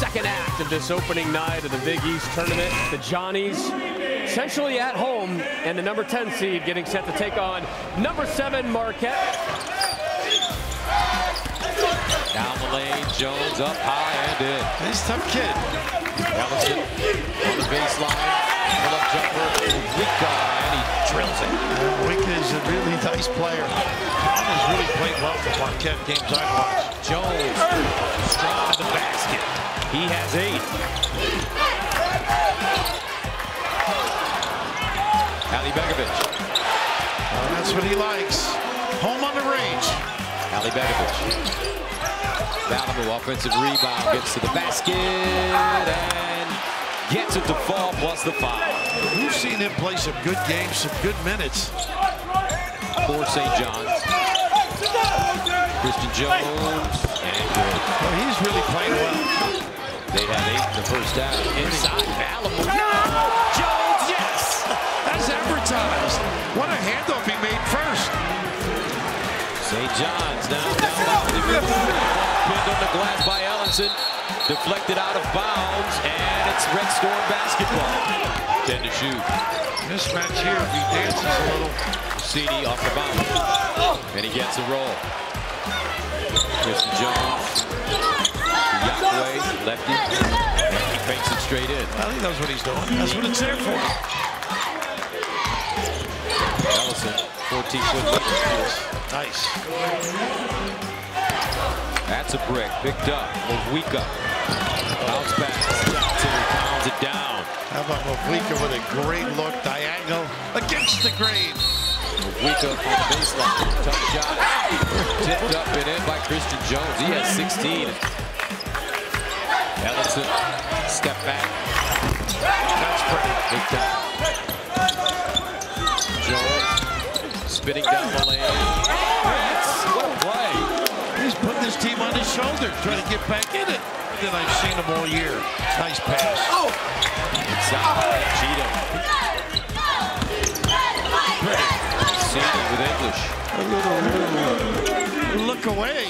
second act of this opening night of the Big East tournament. The Johnnies essentially at home, and the number 10 seed getting set to take on number 7 Marquette. Down the lane, Jones up high and in. He's a tough kid. Ellison on the baseline. Pull-up jumper. Wika, and he drills it. Wika is a really nice player. John has really played well for Marquette games I've watched. Jones strong to the basket. He has 8. Ali Begovic. That's what he likes. Home on the range. Ali Begovic. Malibu offensive rebound, gets to the basket and gets it to fall plus the foul. We've seen him play some good games, some good minutes. For St. John's. Christian Jones and good. Well, he's really playing well. They had 8 in the first half. Inside Malibu. Jones, yes! That's advertised. What a handoff he made first. St. John's now down. Pinned on the glass by Ellison. Deflected out of bounds, and it's Red Storm basketball. 10 to shoot. Mismatch here. He dances a little. Cini off the bounce. And he gets a roll. Christian Jones. Yakwe, lefty. And he fakes it straight in. I think that's what he's doing. That's what it's there for. Ellison, 14-foot lead. Nice. That's a brick. Picked up. Mwika. Bounce pass. Johnson pounds it down. How about Mwika with a great look, diagonal against the grain. Mwika on the baseline. Tough shot. Tipped up and in by Christian Jones. He has 16. Ellison. Step back. That's pretty. Big time. Jones. Spinning down the lane. What a play. He's putting his team on his shoulder, trying to get back in it. Then I've seen him all year. Nice pass. Inside. Cheatham. Cini with English. Look away.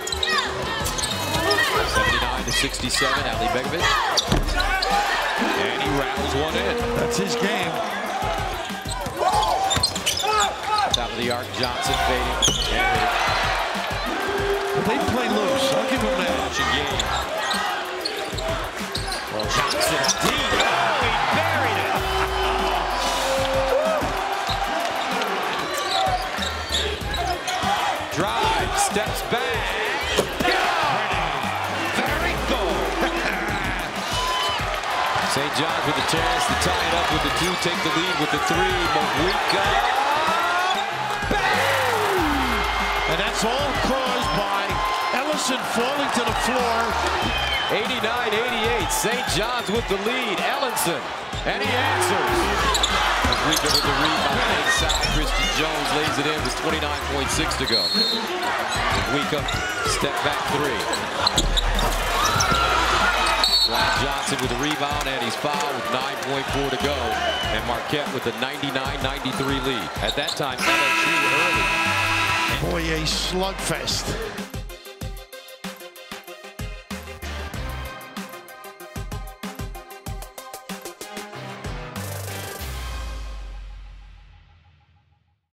79-67. Ali Begovic. And he rattles one in. That's his game. Top of the arc, Johnson fading. They play loose. I'll give him that. Watching game. Well, Johnson deep. Oh, he buried it. Drive, steps back. Very goal. St. John's with a chance to tie it up with the 2, take the lead with the 3. Mwika. And that's all caused by Ellison falling to the floor. 89-88. St. John's with the lead. Ellison. And he answers. Mwika with the rebound. Inside. Christian Jones lays it in with 29.6 to go. Mwika, step back 3. Ryan Johnson with the rebound, and he's fouled with 9.4 to go. And Marquette with a 99-93 lead. At that time, LSU early. Boy, a slugfest.